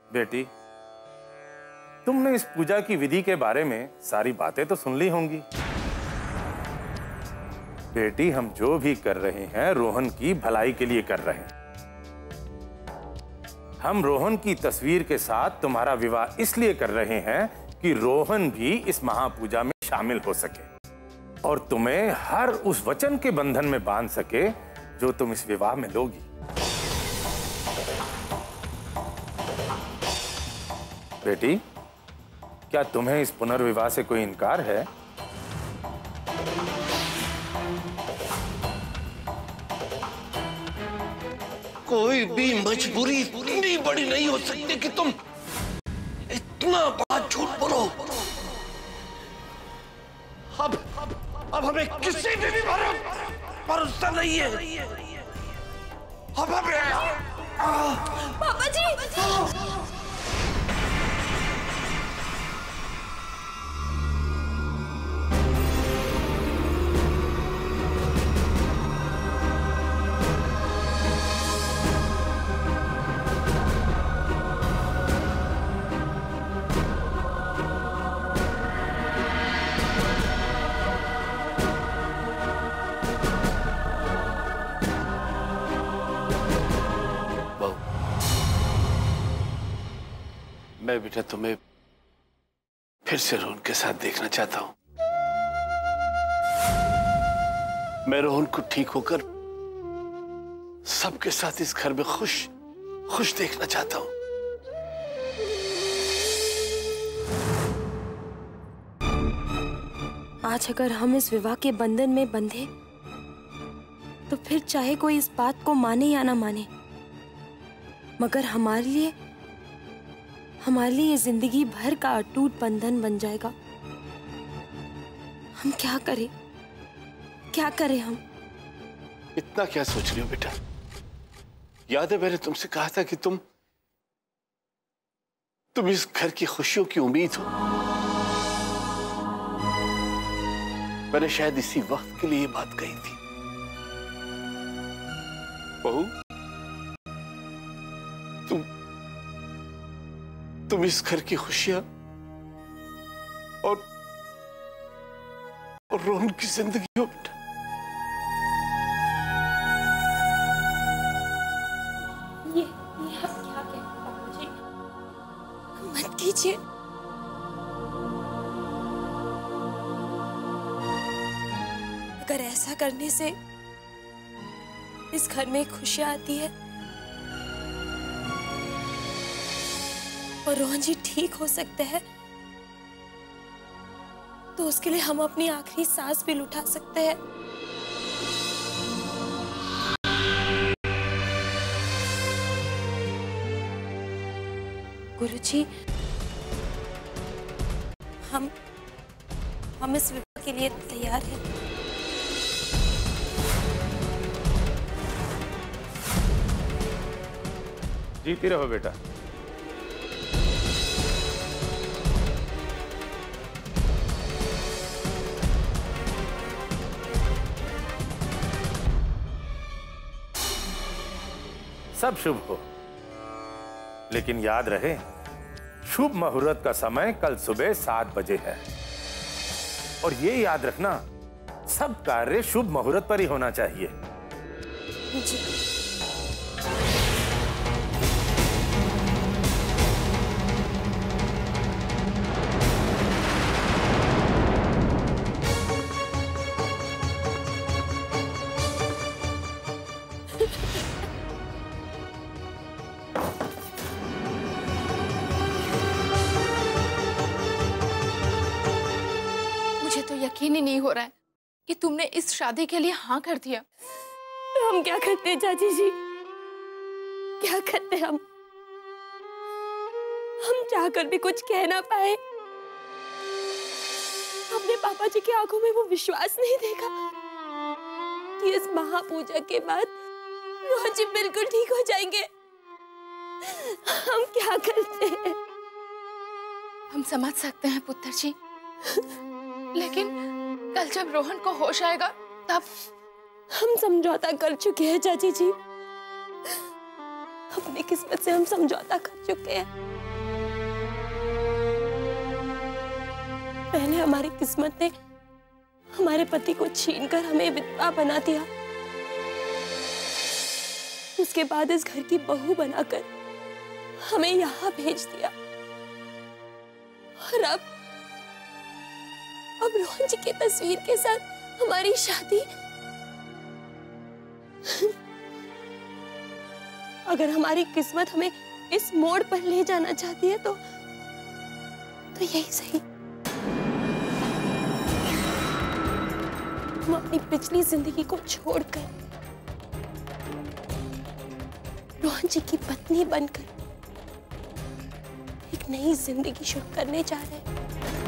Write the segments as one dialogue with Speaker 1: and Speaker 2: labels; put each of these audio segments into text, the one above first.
Speaker 1: बेटी, तुमने इस पूजा की विधि के बारे में सारी बातें तो सुन ली होंगी। बेटी, हम जो भी कर रहे हैं रोहन की भलाई के लिए कर रहे हैं। हम रोहन की तस्वीर के साथ तुम्हारा विवाह इसलिए कर रहे हैं कि रोहन भी इस महापूजा में शामिल हो सके और तुम्हें हर उस वचन के बंधन में बांध सके जो तुम इस विवाह में लोगी। बेटी, क्या तुम्हें इस पुनर्विवाह से कोई इनकार है?
Speaker 2: कोई भी मजबूरी इतनी बड़ी नहीं हो सकती कि तुम इतना बड़ा झूठ बोलो। अब हमें किसी पे भी भरोसा नहीं है। अब हमें
Speaker 3: पापा जी।
Speaker 2: मैं बेटा तुम्हें फिर से रोहन के साथ देखना चाहता हूं। मैं रोहन को ठीक होकर सबके साथ इस घर में खुश देखना चाहता हूं।
Speaker 3: आज अगर हम इस विवाह के बंधन में बंधे तो फिर चाहे कोई इस बात को माने या ना माने, मगर हमारे लिए ये जिंदगी भर का अटूट बंधन बन जाएगा। हम क्या करें हम?
Speaker 2: इतना क्या सोच रही हो बेटा? याद है मैंने तुमसे कहा था कि तुम इस घर की खुशियों की उम्मीद हो। मैंने शायद इसी वक्त के लिए ये बात कही थी। बहू, तुम इस घर की खुशियां और रोहन की जिंदगी हो बेटा।
Speaker 3: ये आप क्या कहते हैं पापा जी? मत कीजिए। अगर ऐसा करने से इस घर में खुशियां आती है और रोहन जी ठीक हो सकते हैं, तो उसके लिए हम अपनी आखिरी सांस भी लुटा सकते हैं। गुरुजी, हम इस विवाह के लिए तैयार हैं।
Speaker 1: जीती रहो बेटा। सब शुभ हो, लेकिन याद रहे शुभ मुहूर्त का समय कल सुबह 7 बजे है। और ये याद रखना, सब कार्य शुभ मुहूर्त पर ही होना चाहिए।
Speaker 3: जी।
Speaker 4: यकीन ही नहीं हो रहा है कि तुमने इस शादी के लिए हाँ कर दिया।
Speaker 3: तो हम क्या करते हैं चाची जी? क्या करते हम चाहकर भी कुछ कह ना पाए। हमने पापा जी की आंखों में वो विश्वास नहीं देखा कि इस महापूजा के बाद रोहन जी बिल्कुल ठीक हो जाएंगे। हम क्या करते हैं?
Speaker 4: हम समझ सकते हैं पुत्र जी, लेकिन कल जब रोहन को होश आएगा तब।
Speaker 3: हम समझौता कर चुके हैं चाची जी। अपनी किस्मत से हम समझौता कर चुके हैं। पहले हमारी किस्मत ने हमारे पति को छीनकर हमें विधवा बना दिया, उसके बाद इस घर की बहू बनाकर हमें यहाँ भेज दिया, और अब रोहन जी की तस्वीर के साथ हमारी शादी। अगर हमारी किस्मत हमें इस मोड़ पर ले जाना चाहती है तो यही सही। हम अपनी पिछली जिंदगी को छोड़कर रोहन जी की पत्नी बनकर एक नई जिंदगी शुरू करने जा रहे हैं।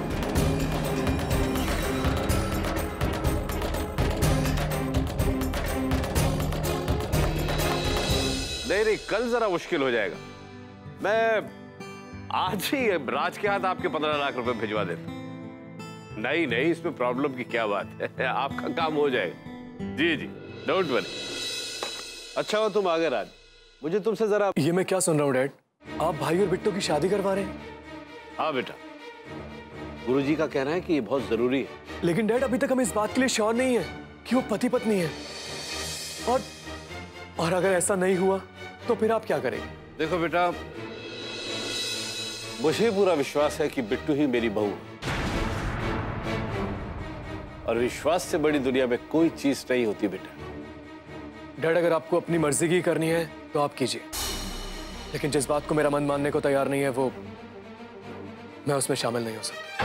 Speaker 5: नहीं, कल जरा मुश्किल हो जाएगा। मैं आज ही राज के हाथ आपके 15 लाख रुपए भिजवा देता। नहीं, इसमें प्रॉब्लम की क्या बात है, आपका काम हो जाएगा। जी, डोंट वरी। अच्छा हो तुम आ गए राज, मुझे तुमसे जरा।
Speaker 6: ये मैं क्या सुन रहा हूँ डैड, आप भाई और बिट्टू की शादी करवा रहे हैं?
Speaker 5: हाँ बेटा, गुरुजी का कहना है कि ये बहुत जरूरी है।
Speaker 6: लेकिन डैड अभी तक हम इस बात के लिए श्योर नहीं है कि वो पति पत्नी है, और अगर ऐसा नहीं हुआ तो फिर आप क्या करेंगे?
Speaker 5: देखो बेटा, मुझे पूरा विश्वास है कि बिट्टू ही मेरी बहू है, और विश्वास से बड़ी दुनिया में कोई चीज नहीं होती बेटा।
Speaker 6: डैड अगर आपको अपनी मर्जी की करनी है तो आप कीजिए, लेकिन जिस बात को मेरा मन मानने को तैयार नहीं है वो मैं उसमें शामिल नहीं हो सकता।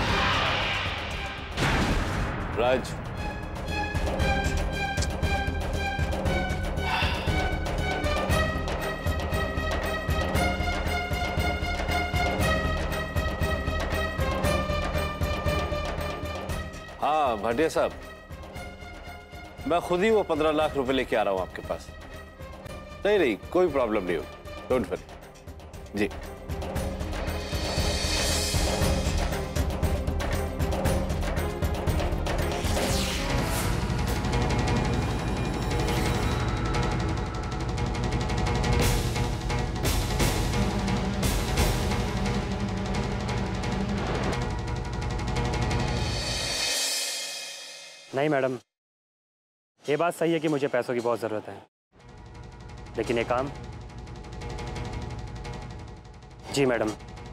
Speaker 5: राज, हाँ भाटिया साहब, मैं खुद ही वो 15 लाख रुपए लेके आ रहा हूं आपके पास। नहीं, कोई प्रॉब्लम नहीं होगी, डोंट वरी। जी
Speaker 7: नहीं मैडम, ये बात सही है कि मुझे पैसों की बहुत ज़रूरत है, लेकिन ये काम। जी मैडम,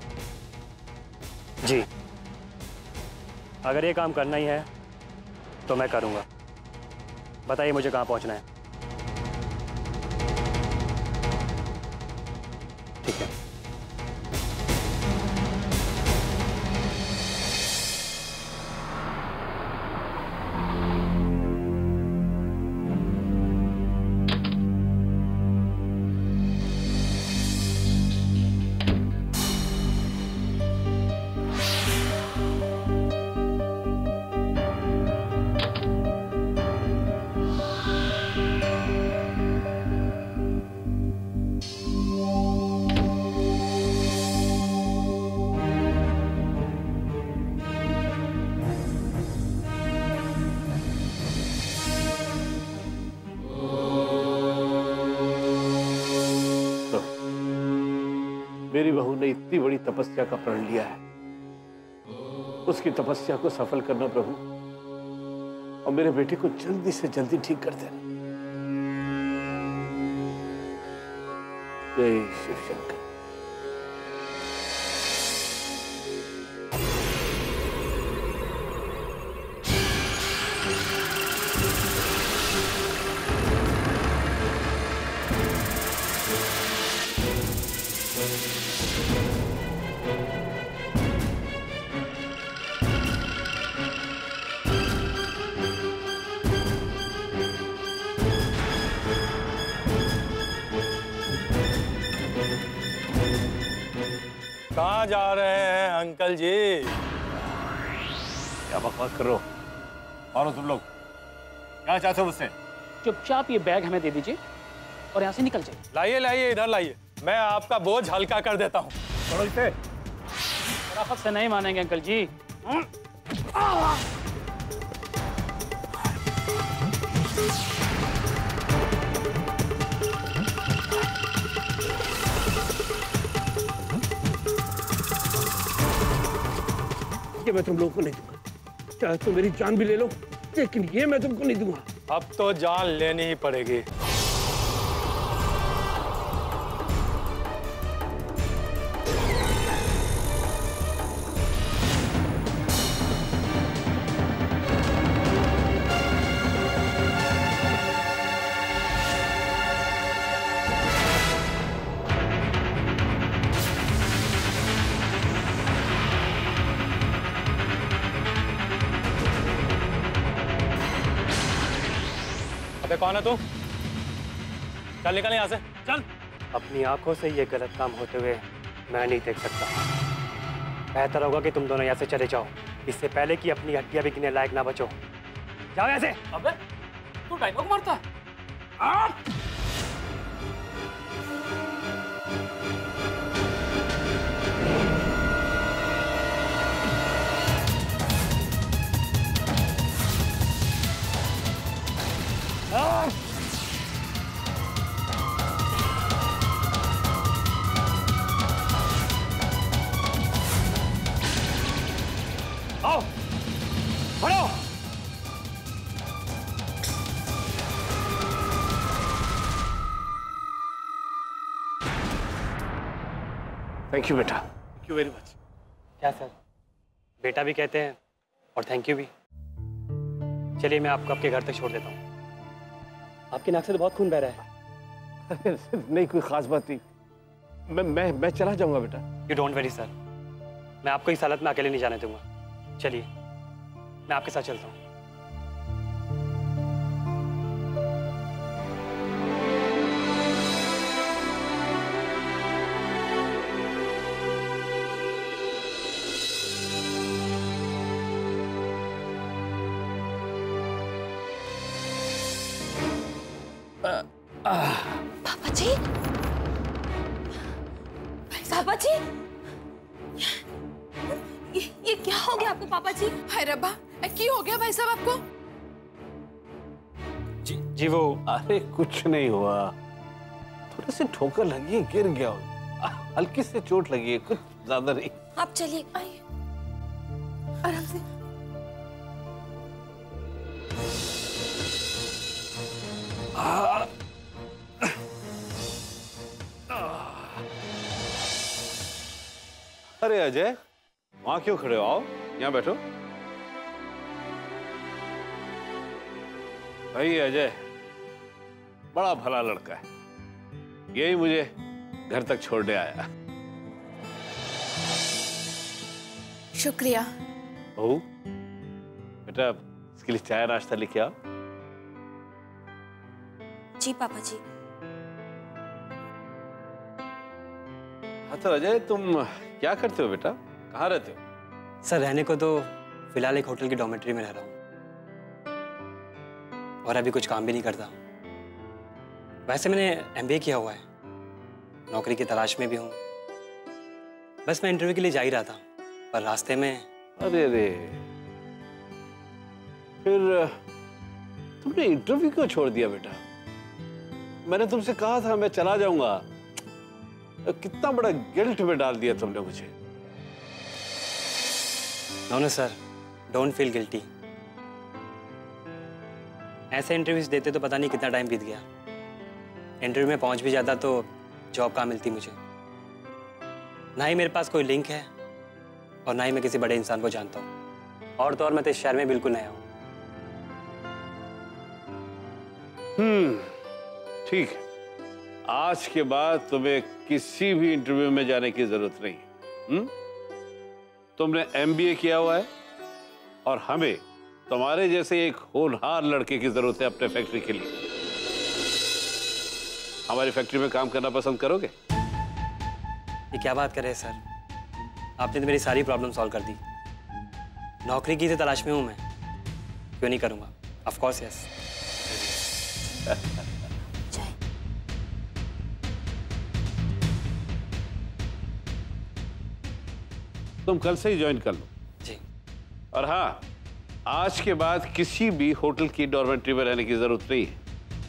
Speaker 7: जी, अगर ये काम करना ही है तो मैं करूँगा। बताइए मुझे कहाँ पहुँचना है? ठीक है।
Speaker 5: मेरी बहू ने इतनी बड़ी तपस्या का प्रण लिया है, उसकी तपस्या को सफल करना प्रभु, और मेरे बेटे को जल्दी से जल्दी ठीक कर देना। जय शिव शंकर।
Speaker 8: कहाँ जा रहे हैं अंकल जी?
Speaker 5: क्या बकवास कर रहे हो? और तुम लोग क्या चाहते हो मुझसे?
Speaker 9: चुपचाप ये बैग हमें दे दीजिए और यहाँ से निकल जाइए।
Speaker 8: लाइए, इधर लाइए, मैं आपका बोझ हल्का कर देता हूँ।
Speaker 5: छोड़ो इसे।
Speaker 9: शराफत से नहीं मानेंगे अंकल जी।
Speaker 2: ये मैं तुम लोगों को नहीं दूंगा। चाहे तुम मेरी जान भी ले लो, लेकिन ये मैं तुमको नहीं दूंगा।
Speaker 8: अब तो जान लेनी ही पड़ेगी। कौन है तू? चल निकल यहाँ से, चल।
Speaker 7: अपनी आंखों से ये गलत काम होते हुए मैं नहीं देख सकता। बेहतर होगा कि तुम दोनों यहाँ से चले जाओ, इससे पहले कि अपनी हड्डियां भी गिनने लायक ना बचो। जाओ यहाँ से।
Speaker 9: अबे तू डायलॉग मारता है?
Speaker 7: आओ, बढ़ो।
Speaker 5: थैंक यू बेटा, थैंक यू वेरी मच।
Speaker 7: क्या सर, बेटा भी कहते हैं और थैंक यू भी। चलिए मैं आपको आपके घर तक छोड़ देता हूँ। आपकी नाक से तो बहुत खून बह रहा है।
Speaker 5: नहीं, कोई खास बात नहीं। मैं चला जाऊंगा बेटा।
Speaker 7: यू डोंट वरी सर, मैं आपको इस हालत में अकेले नहीं जाने दूंगा। चलिए मैं आपके साथ चलता हूँ।
Speaker 3: पापा जी, पापा जी, ये क्या हो गया आपको पापा जी?
Speaker 4: हाय रब्बा, की हो गया भाई साहब आपको?
Speaker 7: जी वो
Speaker 5: अरे कुछ नहीं हुआ, थोड़ी सी ठोकर लगी है, गिर गया हूँ। हल्की से चोट लगी है, कुछ ज्यादा नहीं।
Speaker 3: आप चलिए, आइए आराम से।
Speaker 5: अरे अजय, वहां क्यों खड़े हो? आओ यहाँ बैठो। भाई अजय बड़ा भला लड़का है, यही मुझे घर तक छोड़ने आया।
Speaker 4: शुक्रिया।
Speaker 5: बहू बेटा, इसके लिए चाय नाश्ता लेके आओ।
Speaker 3: जी पापा जी।
Speaker 5: हाँ तो अजय, तुम क्या करते हो बेटा? कहाँ रहते हो?
Speaker 7: सर, रहने को तो फिलहाल एक होटल की डॉर्मेट्री में रह रहा हूँ और अभी कुछ काम भी नहीं करता। वैसे मैंने एमबीए किया हुआ है, नौकरी की तलाश में भी हूँ। बस मैं इंटरव्यू के लिए जा ही रहा था, पर रास्ते में।
Speaker 5: अरे अरे, फिर तुमने इंटरव्यू क्यों छोड़ दिया बेटा? मैंने तुमसे कहा था मैं चला जाऊंगा। कितना बड़ा गिल्ट में डाल दिया तुमने मुझे।
Speaker 7: No sir, don't feel guilty. ऐसे इंटरव्यूज देते तो पता नहीं कितना टाइम बीत गया। इंटरव्यू में पहुंच भी जाता तो जॉब कहाँ मिलती मुझे। ना ही मेरे पास कोई लिंक है और ना ही मैं किसी बड़े इंसान को जानता हूँ। और तो और मैं तो इस शहर में बिल्कुल नया हूँ।
Speaker 5: ठीक है, आज के बाद तुम्हें किसी भी इंटरव्यू में जाने की जरूरत नहीं। तुमने एमबीए किया हुआ है और हमें तुम्हारे जैसे एक होनहार लड़के की जरूरत है अपने फैक्ट्री के लिए। हमारी फैक्ट्री में काम करना पसंद करोगे?
Speaker 7: ये क्या बात कर रहे हैं सर? आपने तो मेरी सारी प्रॉब्लम सॉल्व कर दी। नौकरी की तलाश में हूं मैं, क्यों नहीं करूंगा? Of course yes.
Speaker 5: तुम कल से ही ज्वाइन कर लो।
Speaker 7: जी।
Speaker 5: और हाँ, आज के बाद किसी भी होटल की डॉर्मेट्री में रहने की जरूरत नहीं है।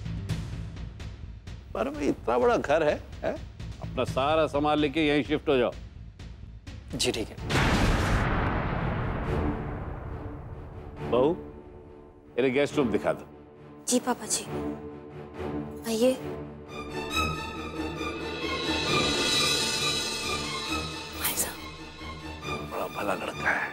Speaker 5: पर भाई इतना बड़ा घर है? अपना सारा सामान लेके यहीं शिफ्ट हो जाओ।
Speaker 7: जी ठीक है।
Speaker 5: बहू, इन्हें गेस्ट रूम दिखा दो।
Speaker 3: जी पापा जी, आइए। भाई साहब,
Speaker 5: बड़ा भला लड़का है।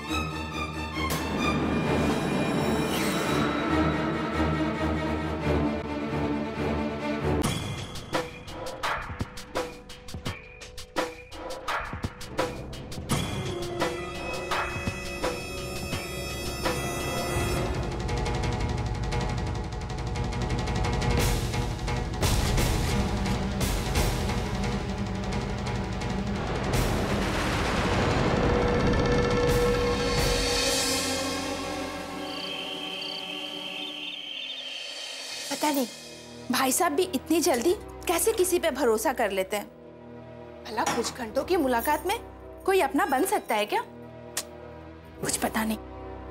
Speaker 4: पता नहीं भाई साहब भी इतनी जल्दी कैसे किसी पे भरोसा कर लेते हैं। भला कुछ घंटों की मुलाकात में कोई अपना बन सकता है क्या? कुछ पता नहीं।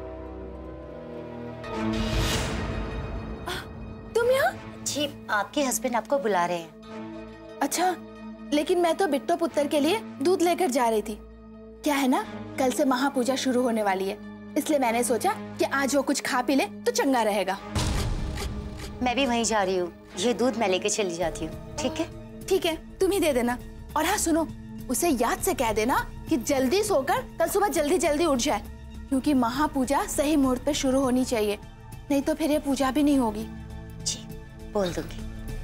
Speaker 4: तुम यहाँ?
Speaker 10: जी, आपके हस्बैंड आपको बुला रहे हैं।
Speaker 4: अच्छा, लेकिन मैं तो बिट्टो पुत्र के लिए दूध लेकर जा रही थी। क्या है ना, कल से महापूजा शुरू होने वाली है, इसलिए मैंने सोचा कि आज वो कुछ खा पी ले तो चंगा रहेगा।
Speaker 10: मैं भी वहीं जा रही हूँ, ये दूध मैं लेके चली जाती हूँ। ठीक है?
Speaker 4: ठीक है, तुम ही दे देना। और हाँ सुनो, उसे याद से कह देना कि जल्दी सोकर कल सुबह जल्दी जल्दी उठ जाए, क्योंकि महापूजा सही मुहूर्त पे शुरू होनी चाहिए, नहीं तो फिर ये पूजा भी नहीं होगी।
Speaker 10: जी, बोल दूंगी।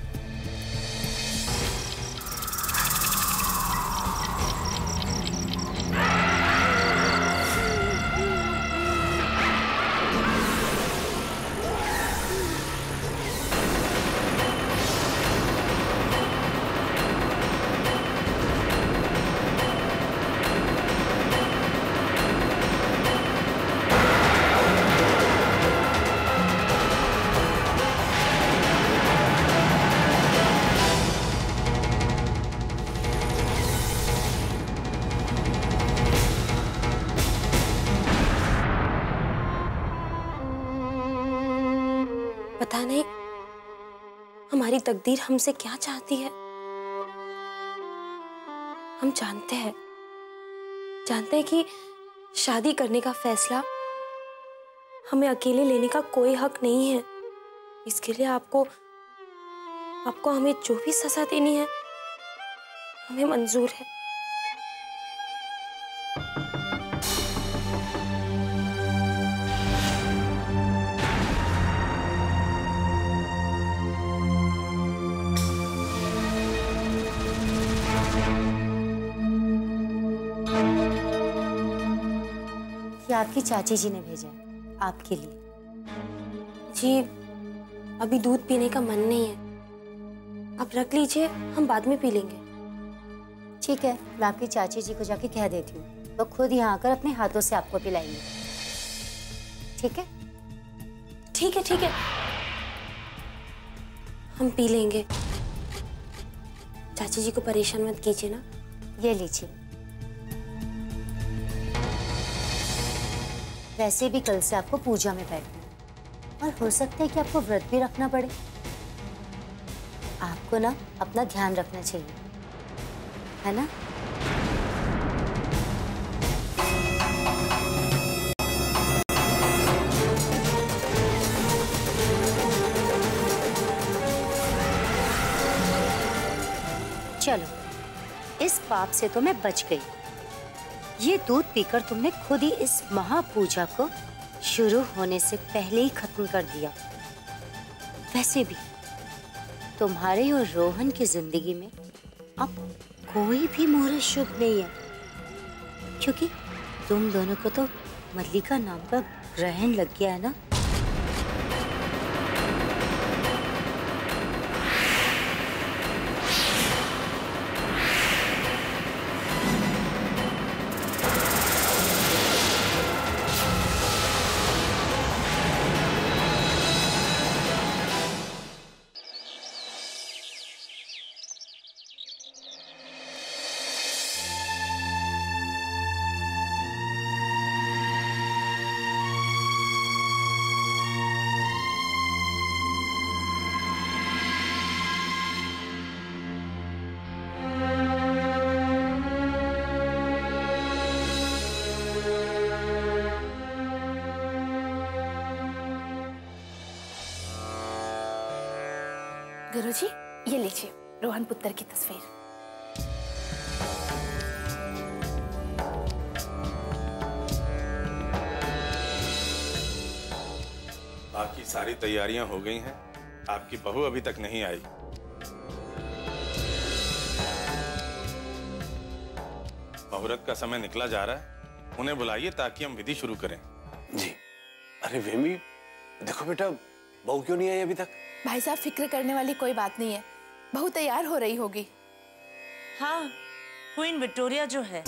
Speaker 3: पता नहीं हमारी तकदीर हमसे क्या चाहती है। हम जानते हैं कि शादी करने का फैसला हमें अकेले लेने का कोई हक नहीं है। इसके लिए आपको हमें जो भी सजा देनी है हमें मंजूर है।
Speaker 10: आपकी चाची जी ने भेजा है आपके लिए।
Speaker 3: जी, अभी दूध पीने का मन नहीं है, आप रख लीजिए, हम बाद में पी लेंगे।
Speaker 10: ठीक है, मैं आपकी चाची जी को जाके कह देती हूँ, वो खुद यहाँ आकर अपने हाथों से आपको पिलाएंगे। ठीक है?
Speaker 3: ठीक है, ठीक है, हम पी लेंगे। चाची जी को परेशान मत कीजिए ना।
Speaker 10: ये लीजिए। वैसे भी कल से आपको पूजा में बैठना है और हो सकता है कि आपको व्रत भी रखना पड़े। आपको ना अपना ध्यान रखना चाहिए, है ना? चलो, इस पाप से तो मैं बच गई। ये दूध पीकर तुमने खुद ही इस महापूजा को शुरू होने से पहले ही खत्म कर दिया। वैसे भी तुम्हारे और रोहन की जिंदगी में अब कोई भी मुहूर्त शुभ नहीं है, क्योंकि तुम दोनों को तो मल्लिका नाम का ग्रहण लग गया है ना।
Speaker 4: गुरुजी, ये लीजिए रोहन पुत्र की तस्वीर।
Speaker 1: बाकी सारी तैयारियां हो गई हैं, आपकी बहू अभी तक नहीं आई। मुहूर्त का समय निकला जा रहा है, उन्हें बुलाइए ताकि हम विधि शुरू करें।
Speaker 2: जी। अरे वेमी, देखो बेटा, बहू क्यों नहीं आई अभी तक?
Speaker 4: भाई साहब, फिक्र करने वाली कोई बात नहीं है, बहू तैयार हो रही होगी।
Speaker 11: हाँ, क्वीन विक्टोरिया जो है,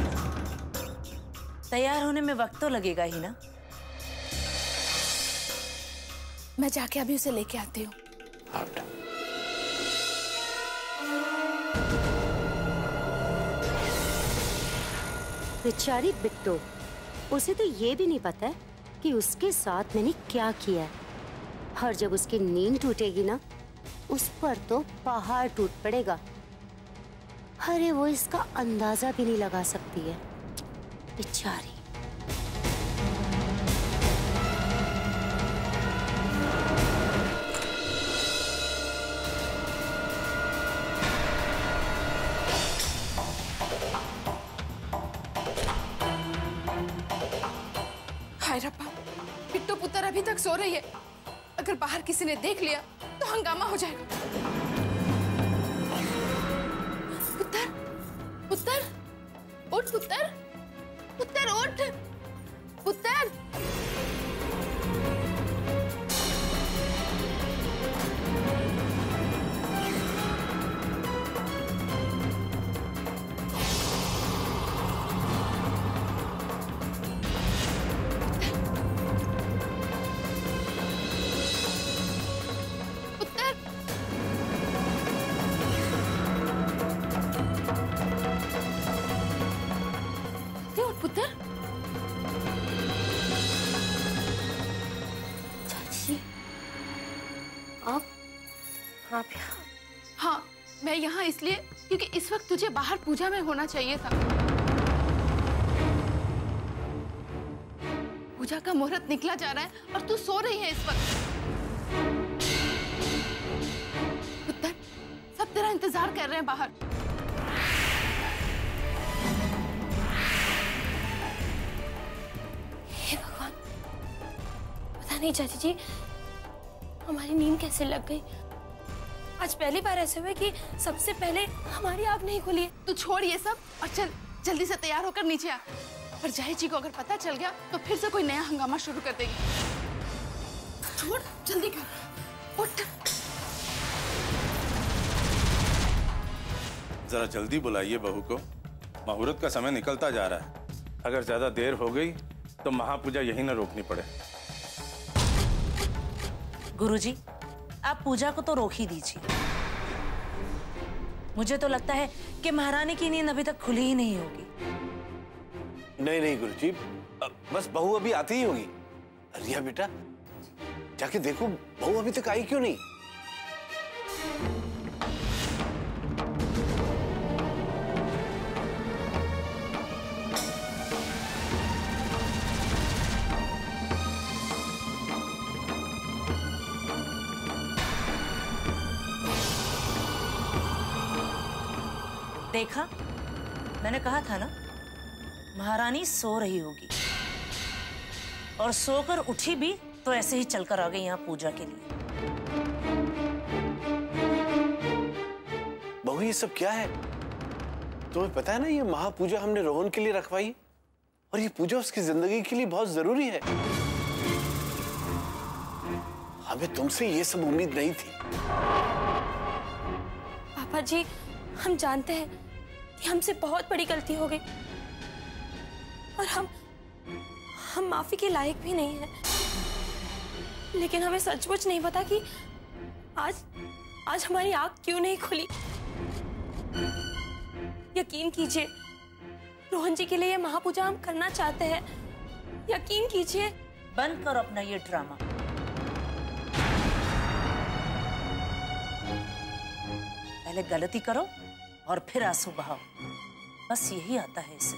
Speaker 11: तैयार होने में वक्त तो लगेगा ही ना।
Speaker 4: मैं जाके अभी उसे लेके आती हूँ।
Speaker 2: हाँ बेटा।
Speaker 10: बेचारी बिट्टो, उसे तो ये भी नहीं पता है कि उसके साथ मैंने क्या किया है। और जब उसकी नींद टूटेगी ना, उस पर तो पहाड़ टूट पड़ेगा। अरे वो इसका अंदाजा भी नहीं लगा सकती है बेचारी।
Speaker 4: हाय रब्बा, बिट्टू पुत्र अभी तक सो रही है। अगर बाहर किसी ने देख लिया तो हंगामा हो जाएगा। पुत्र, पुत्र, उठ पुत्र, पुत्र उठ, पुत्र। हाँ, मैं यहाँ इसलिए क्योंकि इस वक्त तुझे बाहर पूजा में होना चाहिए था। पूजा का मुहूर्त निकला जा रहा है और तू सो रही है इस वक्त। पुत्र, सब तेरा इंतजार कर रहे हैं बाहर।
Speaker 3: हे भगवान, पता नहीं चाची जी हमारी नींद कैसे लग गई। आज पहली बार ऐसे हुए कि सबसे पहले हमारी आँख नहीं खुली।
Speaker 4: तू छोड़ ये सब और चल जल्दी से तैयार होकर नीचे आ। पर जाहिर जी को अगर पता चल गया तो फिर से कोई नया हंगामा शुरू कर देगी। छोड़, जल्दी कर, उठ।
Speaker 1: जरा जल्दी बुलाइए बहू को, मुहूर्त का समय निकलता जा रहा है। अगर ज्यादा देर हो गई तो महापूजा यहीं न रोकनी पड़े।
Speaker 11: गुरुजी, आप पूजा को तो रोक ही दीजिए। मुझे तो लगता है कि महारानी की नींद अभी तक खुली ही नहीं होगी।
Speaker 2: नहीं नहीं गुरुजी, बस बहू अभी आती ही होगी। रिया बेटा, जाके देखो बहू अभी तक आई क्यों नहीं।
Speaker 11: देखा, मैंने कहा था ना, महारानी सो रही होगी। और सोकर उठी भी तो ऐसे ही चलकर आ गई यहाँ पूजा के लिए।
Speaker 2: बहू, ये सब क्या है? तुम्हें पता है ना, ये महापूजा हमने रोहन के लिए रखवाई और ये पूजा उसकी जिंदगी के लिए बहुत जरूरी है। हमें तुमसे ये सब उम्मीद नहीं थी।
Speaker 3: पापा जी, हम जानते हैं कि हमसे बहुत बड़ी गलती हो गई और हम माफी के लायक भी नहीं हैं। लेकिन हमें सचमुच नहीं पता कि आज हमारी आंख क्यों नहीं खुली। यकीन कीजिए, रोहन जी के लिए ये महापूजा हम करना चाहते हैं। यकीन कीजिए।
Speaker 11: बंद करो अपना ये ड्रामा। पहले गलती करो और फिर आंसू बहाओ। बस यही आता है इसे।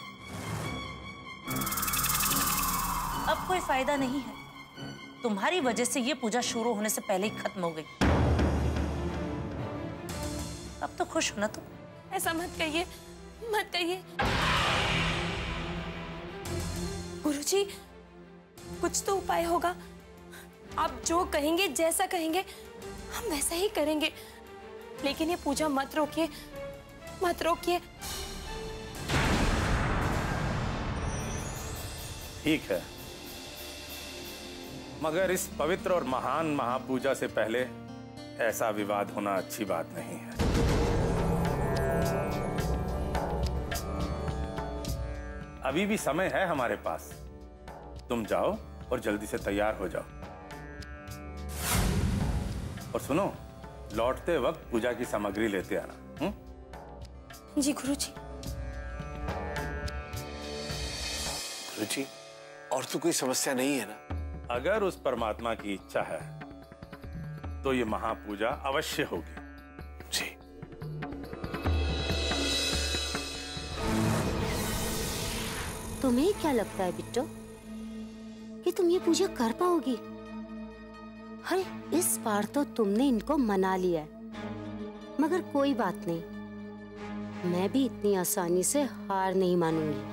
Speaker 11: अब कोई फायदा नहीं है, तुम्हारी वजह से ये पूजा शुरू होने से पहले ही खत्म हो गई। अब तो खुश हो ना तुम।
Speaker 3: ऐसा मत कहिए, मत कहिए। गुरुजी, कुछ तो उपाय होगा। आप जो कहेंगे, जैसा कहेंगे, हम वैसा ही करेंगे। लेकिन ये पूजा मत रोकिए, मत रोकिए।
Speaker 1: ठीक है, मगर इस पवित्र और महान महापूजा से पहले ऐसा विवाद होना अच्छी बात नहीं है। अभी भी समय है हमारे पास। तुम जाओ और जल्दी से तैयार हो जाओ। और सुनो, लौटते वक्त पूजा की सामग्री लेते आना।
Speaker 3: जी गुरुजी।
Speaker 2: गुरुजी, और तो कोई समस्या नहीं है ना?
Speaker 1: अगर उस परमात्मा की इच्छा है तो ये महापूजा अवश्य होगी।
Speaker 2: जी।
Speaker 10: तुम्हें क्या लगता है बिट्टो कि तुम ये पूजा कर पाओगी? अरे इस बार तो तुमने इनको मना लिया है, मगर कोई बात नहीं, मैं भी इतनी आसानी से हार नहीं मानूंगी।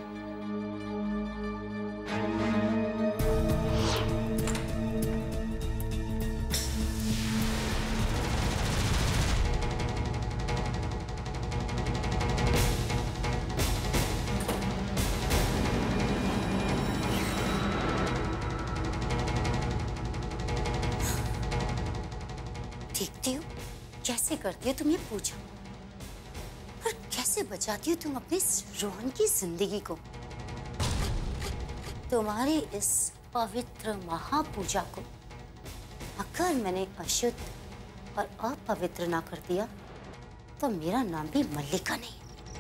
Speaker 10: देखती हो कैसे करती हो तुम ये पूजा, और कैसे बचाती हो तुम अपनी रोहन की जिंदगी को। तुम्हारी इस पवित्र महापूजा को अगर मैंने अशुद्ध और अपवित्र ना कर दिया तो मेरा नाम भी मल्लिका नहीं।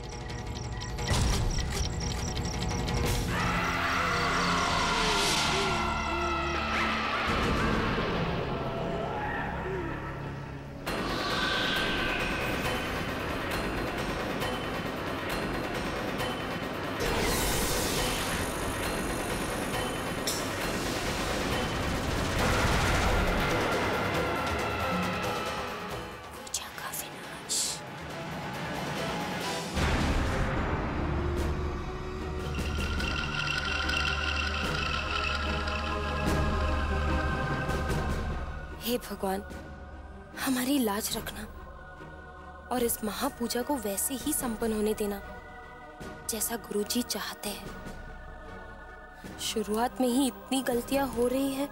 Speaker 3: हे भगवान, हमारी लाज रखना और इस महापूजा को वैसे ही संपन्न होने देना जैसा गुरुजी चाहते हैं। शुरुआत में ही इतनी गलतियां हो रही हैं,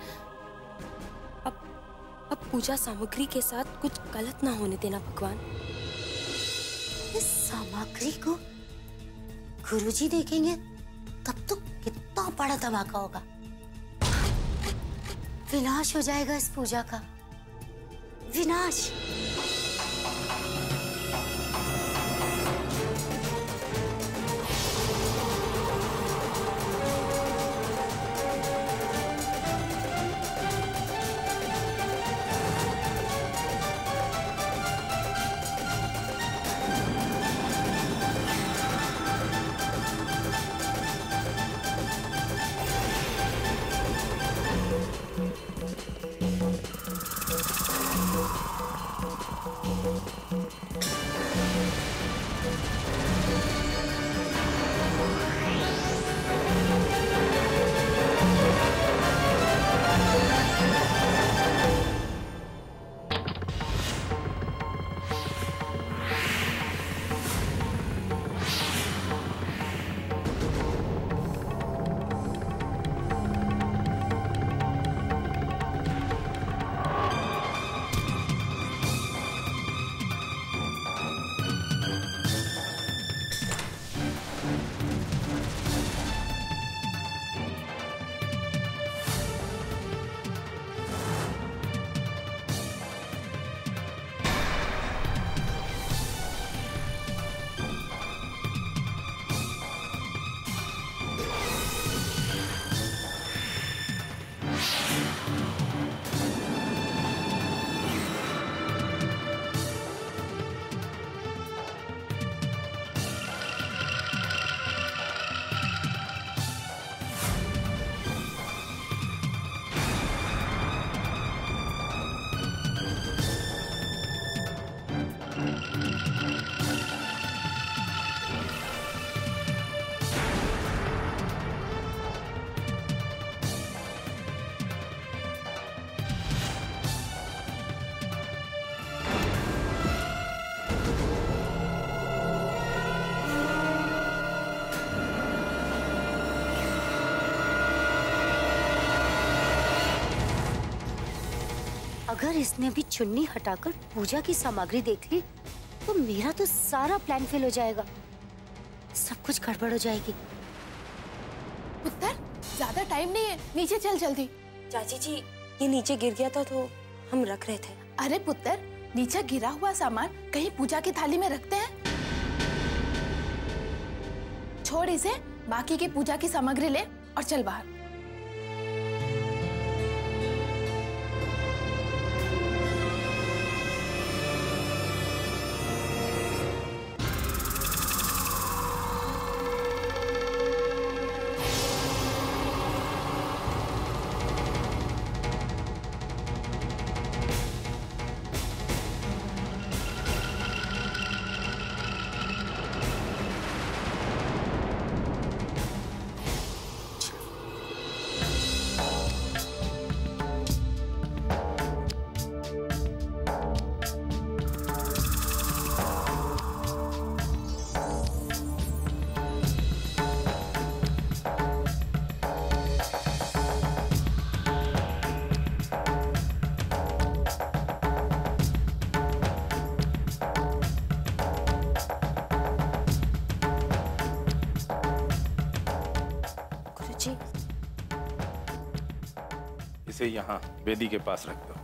Speaker 3: अब पूजा सामग्री के साथ कुछ गलत ना होने देना भगवान।
Speaker 10: इस सामग्री को गुरुजी देखेंगे तब तो कितना बड़ा धमाका होगा। विनाश हो जाएगा इस पूजा का, विनाश। अगर इसने अभी चुन्नी हटाकर पूजा की सामग्री देख ली तो मेरा तो सारा प्लान फेल हो जाएगा, सब कुछ गड़बड़ हो जाएगी।
Speaker 4: पुत्र, ज्यादा टाइम नहीं है, नीचे चल जल्दी।
Speaker 3: चाची जी, ये नीचे गिर गया था तो हम रख रहे थे।
Speaker 4: अरे पुत्र, नीचे गिरा हुआ सामान कहीं पूजा की थाली में रखते हैं? छोड़ इसे, बाकी की पूजा की सामग्री ले और चल बाहर।
Speaker 1: इसे यहाँ वेदी के पास रख दो।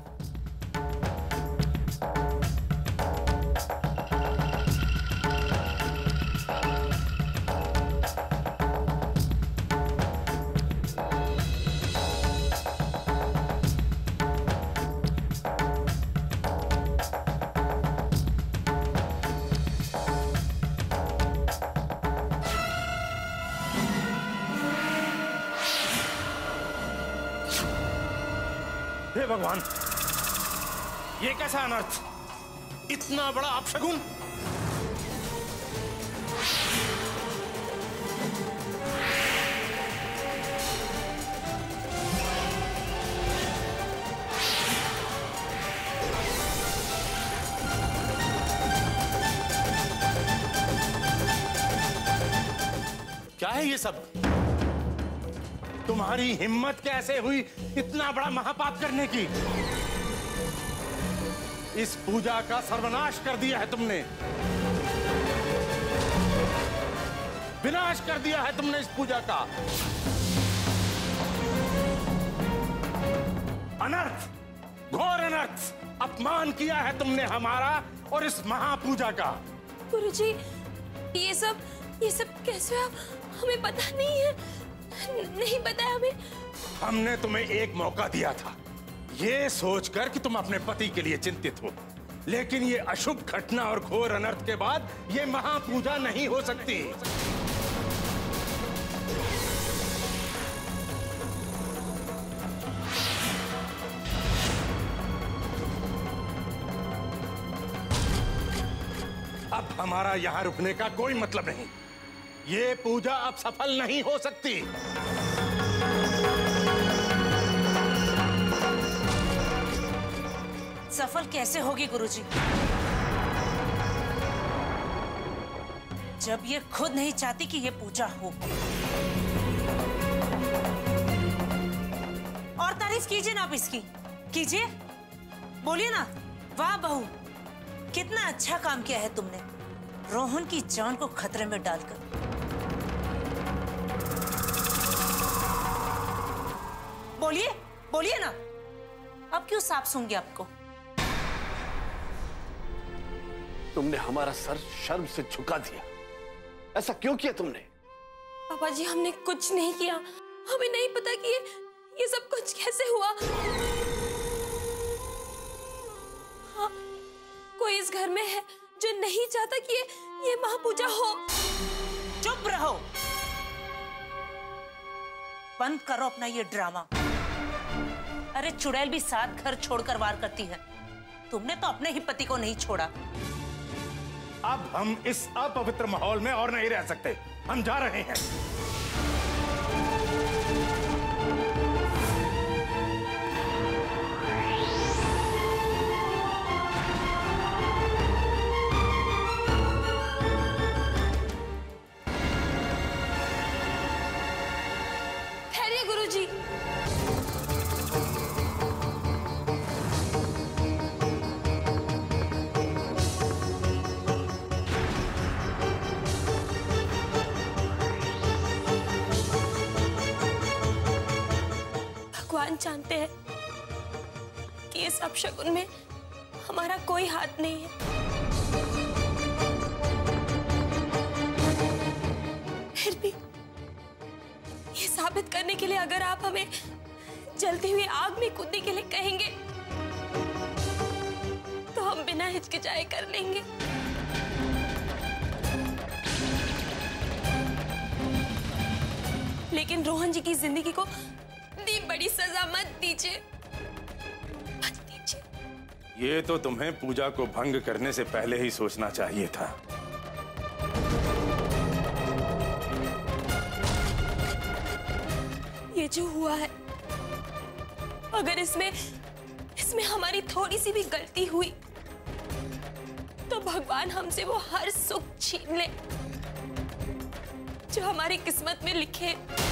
Speaker 1: हे भगवान, ये कैसा अनर्थ, इतना बड़ा अपशगुन। क्या है ये सब? तुम्हारी हिम्मत कैसे हुई इतना बड़ा महापाप करने की? इस पूजा का सर्वनाश कर दिया है तुमने, विनाश कर दिया है तुमने इस पूजा का। अनर्थ, घोर अनर्थ, अपमान किया है तुमने हमारा और इस महापूजा का।
Speaker 3: गुरुजी, ये सब कैसे हुआ? हमें पता नहीं है, नहीं बताया हमें।
Speaker 1: हमने तुम्हें एक मौका दिया था, ये सोचकर कि तुम अपने पति के लिए चिंतित हो, लेकिन ये अशुभ घटना और घोर अनर्थ के बाद ये महापूजा नहीं हो सकती। अब हमारा यहां रुकने का कोई मतलब नहीं, ये पूजा अब सफल नहीं हो सकती।
Speaker 11: सफल कैसे होगी गुरुजी, जब ये खुद नहीं चाहती कि ये पूजा हो? और तारीफ कीजिए ना आप इसकी, कीजिए, बोलिए ना, वाह बहू, कितना अच्छा काम किया है तुमने, रोहन की जान को खतरे में डालकर। बोलिए, बोलिए ना, अब क्यों साफ सूंगी आपको?
Speaker 2: तुमने हमारा सर शर्म से झुका दिया, ऐसा क्यों किया तुमने?
Speaker 3: पापा जी, हमने कुछ नहीं किया, हमें नहीं पता कि ये सब कुछ कैसे हुआ। हाँ, कोई इस घर में है जो नहीं चाहता कि ये महापूजा हो।
Speaker 11: चुप रहो, बंद करो अपना ये ड्रामा। अरे चुड़ैल भी 7 घर छोड़कर वार करती है, तुमने तो अपने ही पति को नहीं छोड़ा।
Speaker 1: अब हम इस अपवित्र माहौल में और नहीं रह सकते, हम जा रहे हैं।
Speaker 3: जानते हैं कि इस अपशगुन में हमारा कोई हाथ नहीं है। फिर भी ये साबित करने के लिए अगर आप हमें जलती हुई आग में कूदने के लिए कहेंगे तो हम बिना हिचकिचाए कर लेंगे। लेकिन रोहन जी की जिंदगी को इतनी बड़ी सजा मत दीजिए, मत दीजिए।
Speaker 1: ये तो तुम्हें पूजा को भंग करने से पहले ही सोचना चाहिए था।
Speaker 3: ये जो हुआ है, अगर इसमें हमारी थोड़ी सी भी गलती हुई तो भगवान हमसे वो हर सुख छीन ले जो हमारी किस्मत में लिखे।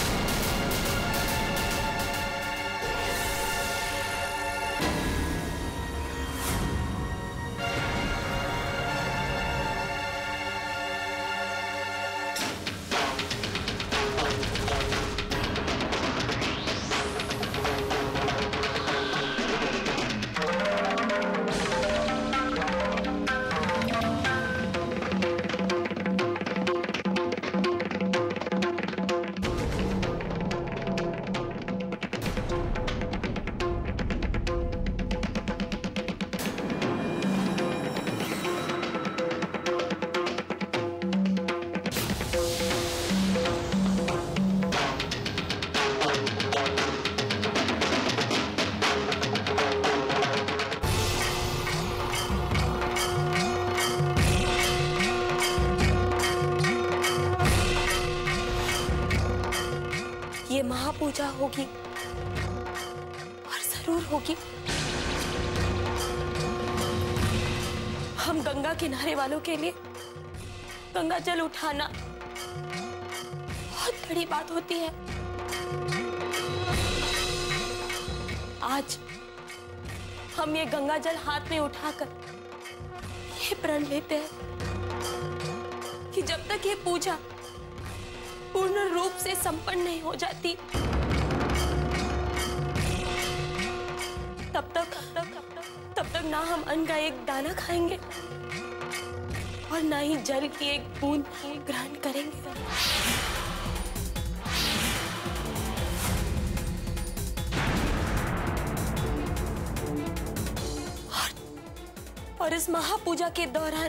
Speaker 3: ये महापूजा होगी और जरूर होगी। हम गंगा किनारे वालों के लिए गंगा जल उठाना बहुत बड़ी बात होती है। आज हम ये गंगा जल हाथ में उठाकर ये प्रण लेते हैं कि जब तक ये पूजा पूर्ण रूप से संपन्न नहीं हो जाती तब तक ना हम अन्न का एक दाना खाएंगे और ना ही जल की एक बूंद ग्रहण करेंगे। और इस महापूजा के दौरान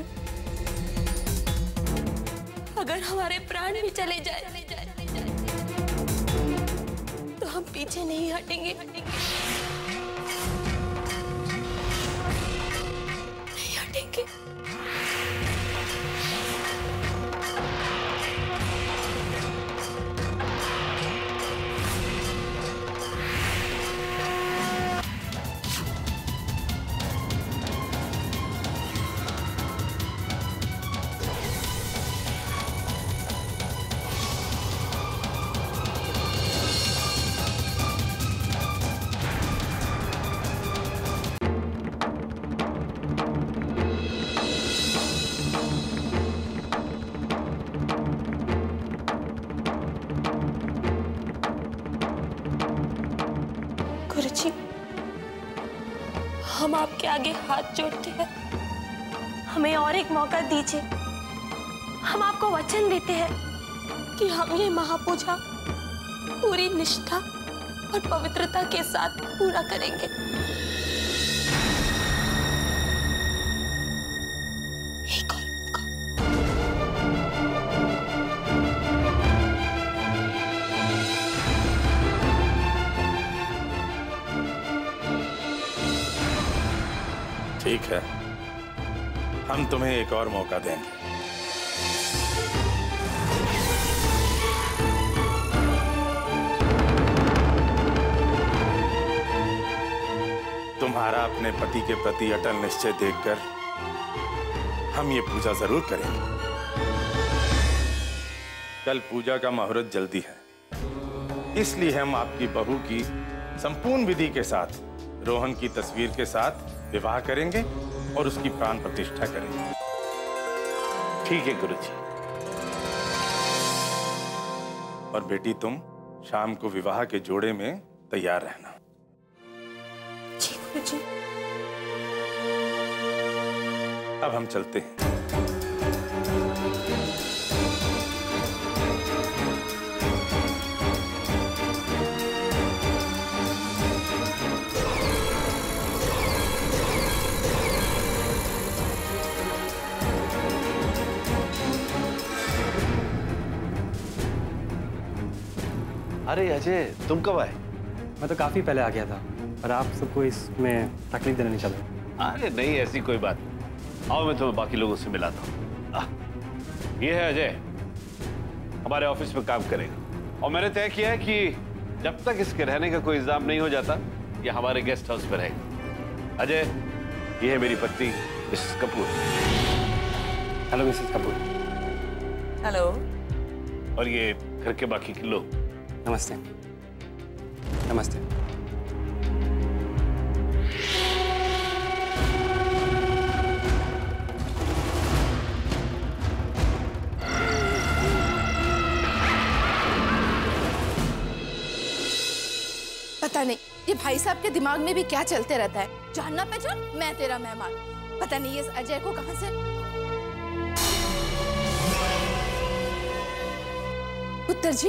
Speaker 3: अगर हमारे प्राण भी चले जाए तो हम पीछे नहीं हटेंगे, नहीं हटेंगे। गुरुजी, हम आपके आगे हाथ जोड़ते हैं, हमें और एक मौका दीजिए। हम आपको वचन देते हैं कि हम ये महापूजा पूरी निष्ठा और पवित्रता के साथ पूरा करेंगे। एक और मौका।
Speaker 1: ठीक है, हम तुम्हें एक और मौका देंगे। तुम्हारा अपने पति के प्रति अटल निश्चय देखकर हम ये पूजा जरूर करेंगे। कल पूजा का मुहूर्त जल्दी है, इसलिए हम आपकी बहू की संपूर्ण विधि के साथ रोहन की तस्वीर के साथ विवाह करेंगे और उसकी प्राण प्रतिष्ठा करेंगे।
Speaker 2: ठीक है गुरुजी।
Speaker 1: और बेटी, तुम शाम को विवाह के जोड़े में तैयार रहना।
Speaker 3: बाबूजी।
Speaker 1: अब हम चलते हैं।
Speaker 5: अरे अजय, तुम कब आए?
Speaker 7: मैं तो काफ़ी पहले आ गया था, पर आप सबको इसमें तकलीफ देना नहीं चाहता।
Speaker 5: अरे नहीं, ऐसी कोई बात नहीं। आओ मैं तुम्हें बाकी लोगों से मिलाता हूँ। ये है अजय, हमारे ऑफिस में काम करेगा और मैंने तय किया है कि जब तक इसके रहने का कोई इंतजाम नहीं हो जाता ये हमारे गेस्ट हाउस में रहेगा। अजय, ये है मेरी पत्नी Mrs Kapoor.
Speaker 7: Hello Mrs Kapoor.
Speaker 11: Hello.
Speaker 5: और ये घर के बाकी के लोग।
Speaker 7: नमस्ते। नमस्ते।
Speaker 4: पता नहीं ये भाई साहब के दिमाग में भी क्या चलते रहता है। जानना पहचान, मैं तेरा मेहमान। पता नहीं ये अजय को कहां से। पुत्र जी,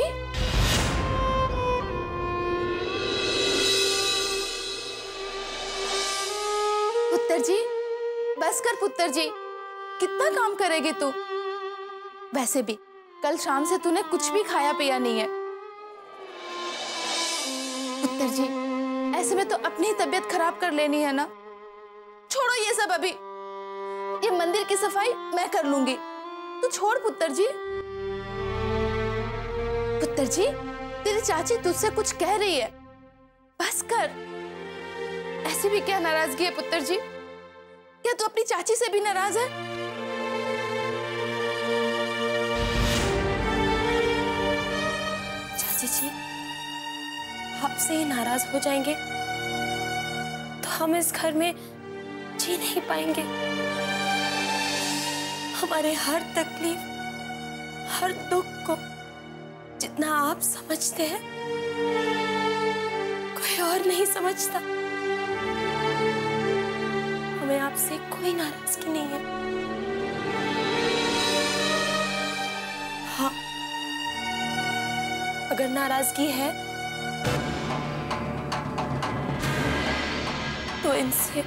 Speaker 4: पुत्र जी, बस कर पुत्र जी, कितना काम करेगी तू? वैसे भी कल शाम से तूने कुछ भी खाया पिया नहीं है। पुत्र जी, ऐसे में तो अपनी तबीयत खराब कर लेनी है ना। छोड़ो ये सब अभी, ये मंदिर की सफाई मैं कर लूंगी, तू छोड़ पुत्र जी। पुत्र जी, तेरी चाची तुझसे कुछ कह रही है, बस कर। ऐसी भी क्या नाराजगी है पुत्र जी? क्या तू अपनी चाची से भी नाराज है?
Speaker 3: चाची जी, आपसे ही नाराज हो जाएंगे तो हम इस घर में जी नहीं पाएंगे। हमारे हर तकलीफ, हर दुख को जितना आप समझते हैं कोई और नहीं समझता। हमें आपसे कोई नाराजगी नहीं है। हाँ, अगर नाराजगी है तो इनसे,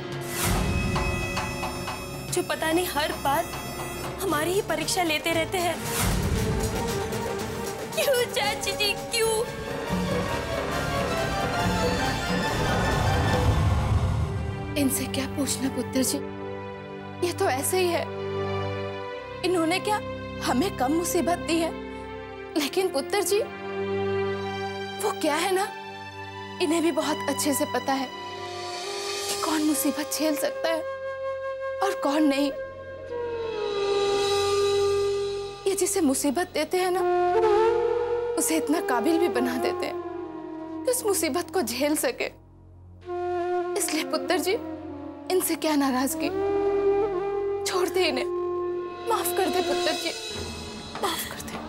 Speaker 3: जो पता नहीं हर बार हमारी ही परीक्षा लेते रहते हैं। क्यों चाची जी, क्यों?
Speaker 4: इनसे क्या पूछना पुत्र जी, ये तो ऐसे ही है। इन्होंने क्या हमें कम मुसीबत दी है, लेकिन पुत्र जी वो क्या है ना, इन्हें भी बहुत अच्छे से पता है कि कौन मुसीबत झेल सकता है और कौन नहीं। ये जिसे मुसीबत देते हैं ना, उसे इतना काबिल भी बना देते हैं कि उस मुसीबत को झेल सके। इसलिए पुत्र जी, इनसे क्या नाराजगी, छोड़ दे इन्हें, माफ कर दे पुत्र जी, माफ कर दे।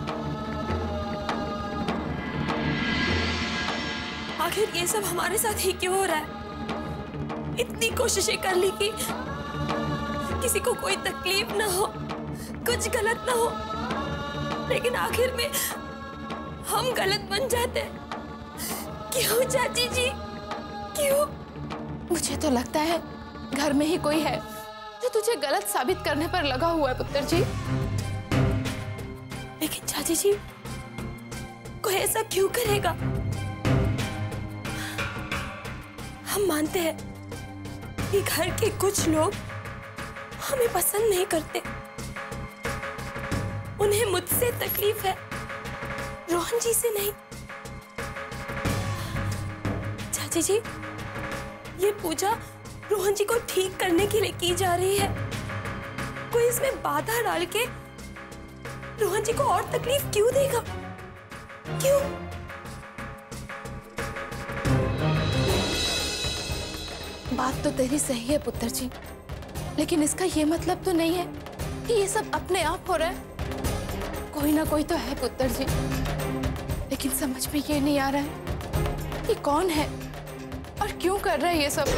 Speaker 3: आखिर ये सब हमारे साथ ही क्यों हो रहा है? इतनी कोशिशें कर ली कि किसी को कोई तकलीफ ना हो, कुछ गलत ना हो, लेकिन आखिर में हम गलत बन जाते हैं। क्यों चाची जी, क्यों?
Speaker 4: मुझे तो लगता है घर में ही कोई है जो तुझे गलत साबित करने पर लगा हुआ है पुत्र जी।
Speaker 3: लेकिन चाची जी, कोई ऐसा क्यों करेगा? हम मानते हैं कि घर के कुछ लोग हमें पसंद नहीं करते, उन्हें मुझसे तकलीफ है, रोहन जी से नहीं। चाची जी, ये पूजा रोहन जी को ठीक करने के लिए की जा रही है। कोई इसमें बाधा डाल के रोहन जी को और तकलीफ क्यों देगा? क्यों?
Speaker 4: बात तो तेरी सही है पुत्र जी, लेकिन इसका ये मतलब तो नहीं है कि ये सब अपने आप हो रहा है। कोई ना कोई तो है पुत्र जी, लेकिन समझ में ये नहीं आ रहा है कि कौन है और क्यों कर रहा है ये सब?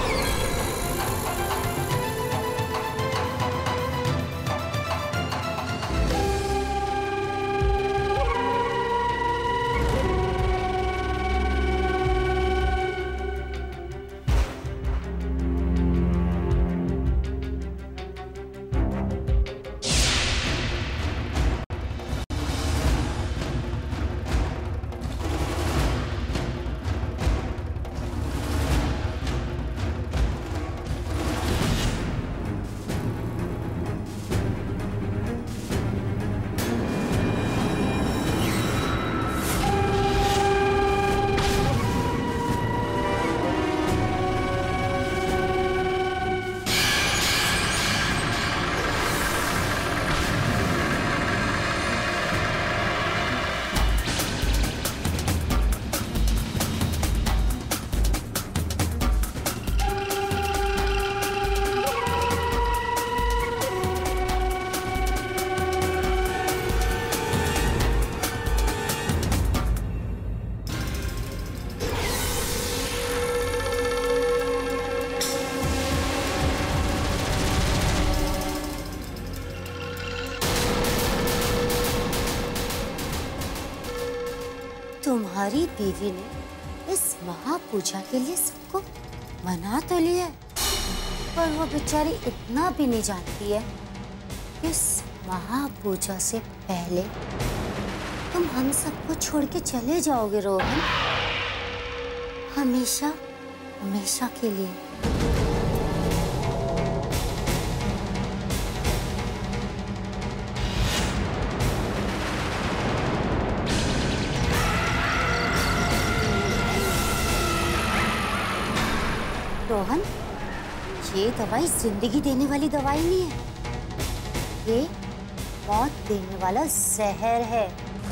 Speaker 10: तुम्हारी बीवी ने इस महापूजा के लिए सबको मना तो लिया, पर वो बेचारी इतना भी नहीं जानती है कि इस महापूजा से पहले तुम हम सबको छोड़ के चले जाओगे रोहन, हमेशा हमेशा के लिए। रोहन, ये दवाई जिंदगी देने वाली दवाई नहीं है, ये मौत देने वाला जहर है।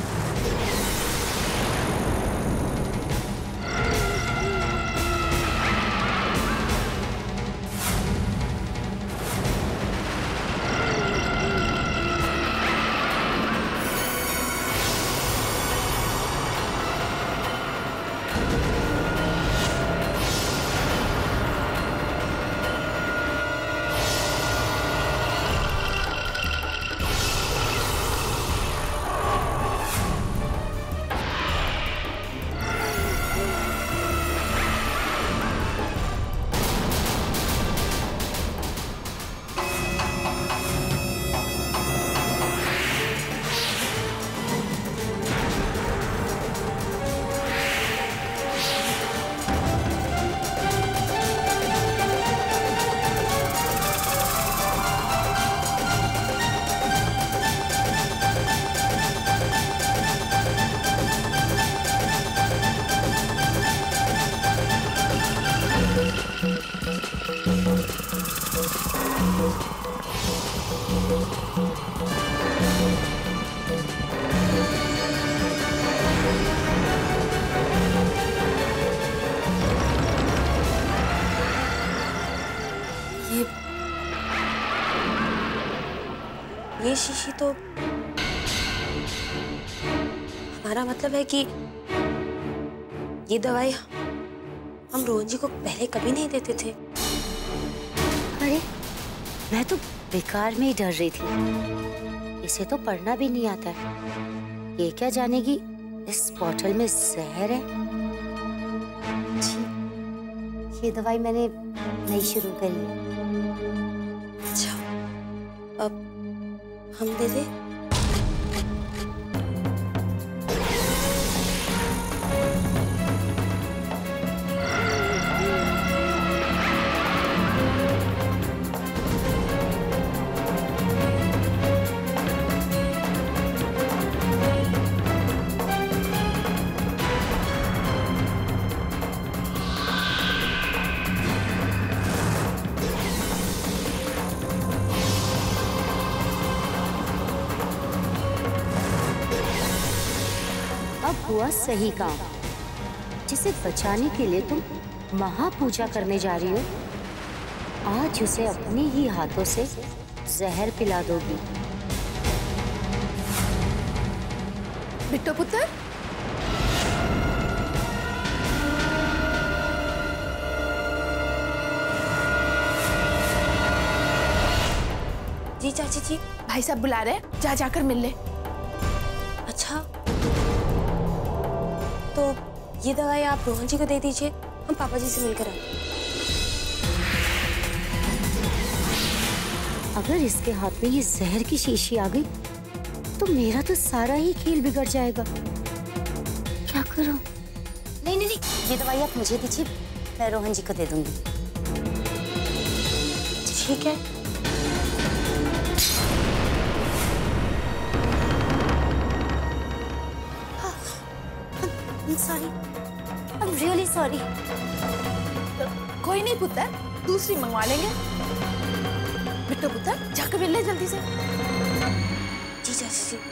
Speaker 3: ये शीशी तो हमारा मतलब है कि ये दवाई हम रोहन जी को पहले कभी नहीं देते थे।
Speaker 10: अरे मैं तो बेकार में ही डर रही थी, इसे तो पढ़ना भी नहीं आता है, ये क्या जानेगी इस बॉटल में जहर है। ये दवाई मैंने नहीं शुरू करी है।
Speaker 3: अच्छा, अब हम दे दे?
Speaker 10: हुआ सही काम, जिसे बचाने के लिए तुम महापूजा करने जा रही हो, आज उसे अपने ही हाथों से जहर पिला दोगी।
Speaker 4: बिट्टू पुत्र,
Speaker 3: चाची जी।
Speaker 4: भाई साहब बुला रहे, जा जाकर मिल ले।
Speaker 3: अच्छा, तो ये दवाई आप रोहन जी को दे दीजिए, हम पापा जी से मिलकर आए।
Speaker 10: अगर इसके हाथ में ये जहर की शीशी आ गई तो मेरा तो सारा ही खेल बिगड़ जाएगा। क्या करूं? नहीं नहीं नहीं, ये दवाई आप मुझे दीजिए, मैं रोहन जी को दे दूंगी।
Speaker 3: ठीक है।
Speaker 10: Sorry, I am really sorry.
Speaker 4: कोई नहीं पुत्र, दूसरी मंगवा लेंगे। बिट्टू पुत्र, जाकर मिल ले जल्दी से।
Speaker 3: जी चाची जी।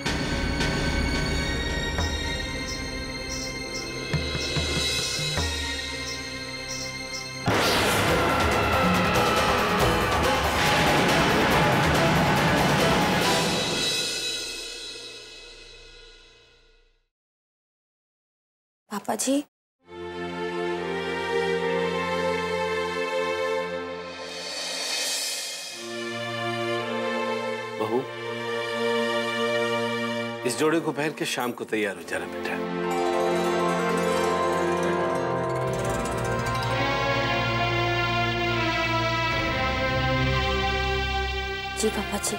Speaker 3: पापा जी,
Speaker 2: बहू, इस जोड़े को पहन के शाम को तैयार हो जाना बेटा।
Speaker 3: जी पापा जी।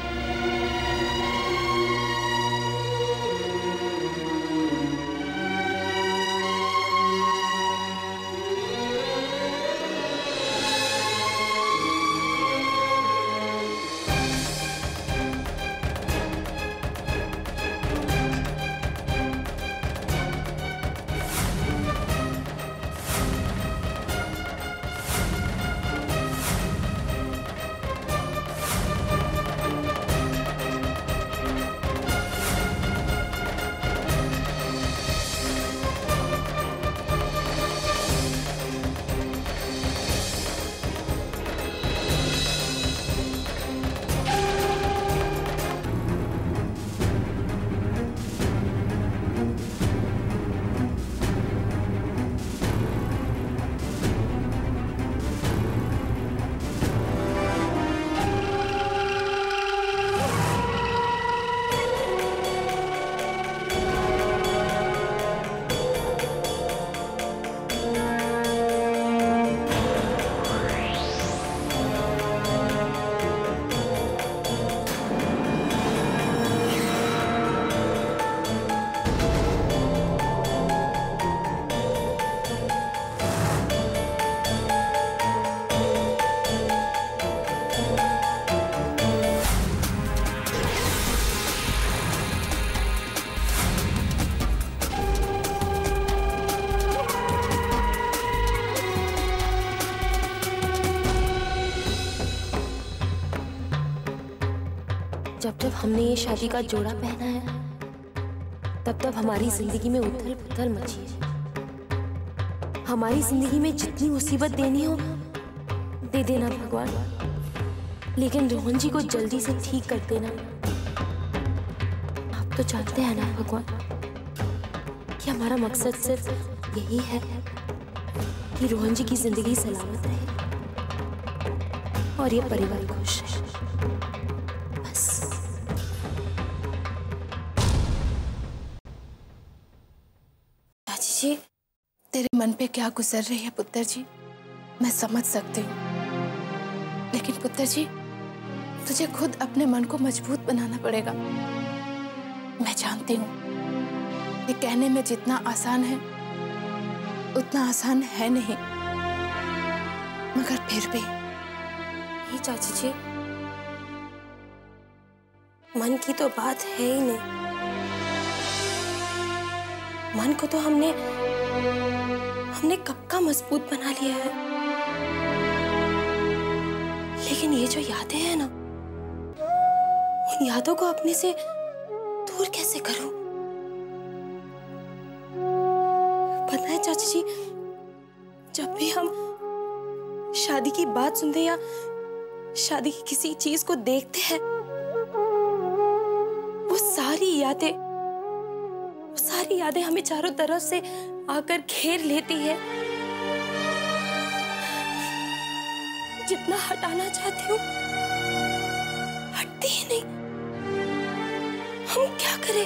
Speaker 3: जब जब हमने ये शादी का जोड़ा पहना है, तब तब हमारी जिंदगी में उथल पुथल मची है। हमारी जिंदगी में जितनी मुसीबत देनी हो दे देना भगवान, लेकिन रोहन जी को जल्दी से ठीक कर देना। आप तो जानते हैं ना भगवान कि हमारा मकसद सिर्फ यही है कि रोहन जी की जिंदगी सलामत रहे और ये परिवार खुश रहे।
Speaker 4: जी, तेरे मन पे क्या गुजर रही है पुत्र जी, मैं समझ सकती हूँ, लेकिन पुत्र जी तुझे खुद अपने मन को मजबूत बनाना पड़ेगा। मैं जानती हूँ ये कहने में जितना आसान है उतना आसान है नहीं, मगर फिर भी।
Speaker 3: नहीं चाची जी, मन की तो बात है ही नहीं। मन को तो हमने कब का मजबूत बना लिया है, लेकिन ये जो यादें हैं ना, उन यादों को अपने से दूर कैसे करूं? पता है चाची जी, जब भी हम शादी की बात सुनते या शादी की किसी चीज को देखते हैं, वो सारी यादें हमें चारों तरफ से आकर घेर लेती है। जितना हटाना चाहती हूँ हट दिखती ही नहीं। हम क्या करें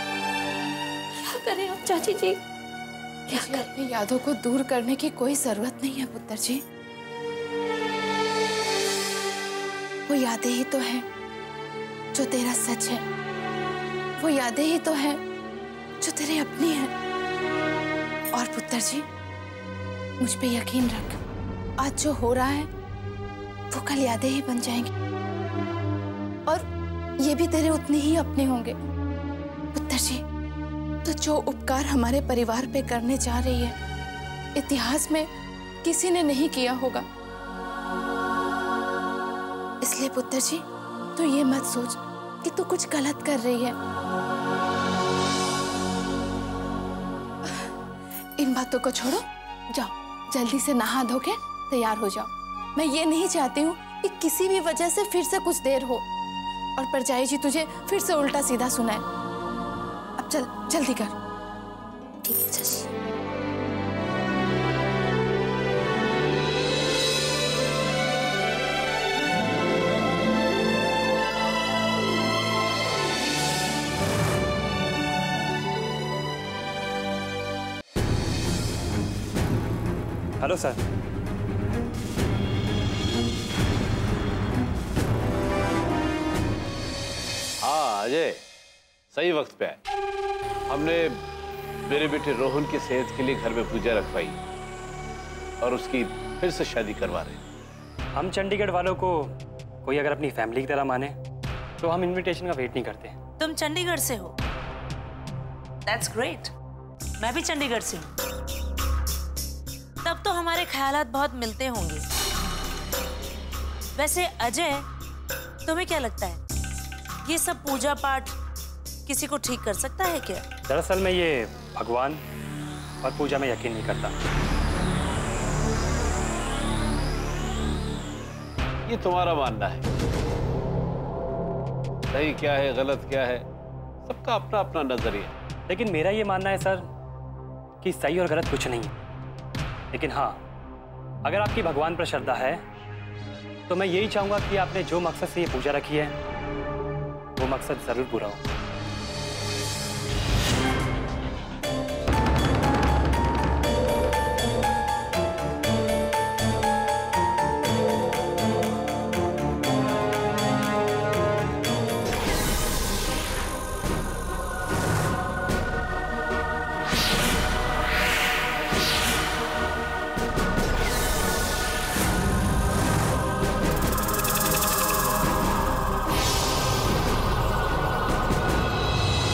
Speaker 3: अब चाची जी? क्या करें?
Speaker 4: अपनी यादों को दूर करने की कोई जरूरत नहीं है पुत्र जी। वो यादें ही तो हैं जो तेरा सच है, वो यादें ही तो हैं जो तेरे अपनी हैं। और पुत्र जी, मुझ पे यकीन रख, आज जो हो रहा है वो कल यादें ही बन जाएंगी, और ये भी तेरे उतने ही अपने होंगे। पुत्र जी, तो जो उपकार हमारे परिवार पे करने जा रही है, इतिहास में किसी ने नहीं किया होगा। इसलिए पुत्र जी, तू ये मत सोच कि तू कुछ गलत कर रही है। इन बातों को छोड़ो, जाओ जल्दी से नहा धो के तैयार हो जाओ। मैं ये नहीं चाहती हूँ कि किसी भी वजह से फिर से कुछ देर हो और परजाई जी तुझे फिर से उल्टा सीधा सुनाए। अब चल, जल्दी कर।
Speaker 3: ठीक है चाची।
Speaker 7: Hello sir.
Speaker 5: हाँ अजय, सही वक्त पे आए। हमने मेरे बेटे रोहन की सेहत के लिए घर में पूजा रखवाई और उसकी फिर से शादी करवा रहे।
Speaker 7: हम चंडीगढ़ वालों को कोई अगर अपनी फैमिली की तरह माने तो हम इनविटेशन का वेट नहीं करते।
Speaker 11: तुम चंडीगढ़ से हो? That's great. मैं भी चंडीगढ़ से हूँ। तब तो हमारे ख्यालात बहुत मिलते होंगे। वैसे अजय, तुम्हें क्या लगता है, ये सब पूजा पाठ किसी को ठीक कर सकता है क्या?
Speaker 7: दरअसल मैं ये भगवान और पूजा में यकीन नहीं करता।
Speaker 5: ये तुम्हारा मानना है, सही क्या है गलत क्या है सबका अपना अपना नजरिया।
Speaker 7: लेकिन मेरा ये मानना है सर कि सही और गलत कुछ नहीं है। लेकिन हाँ, अगर आपकी भगवान पर श्रद्धा है तो मैं यही चाहूंगा कि आपने जो मकसद से ये पूजा रखी है वो मकसद जरूर पूरा हो।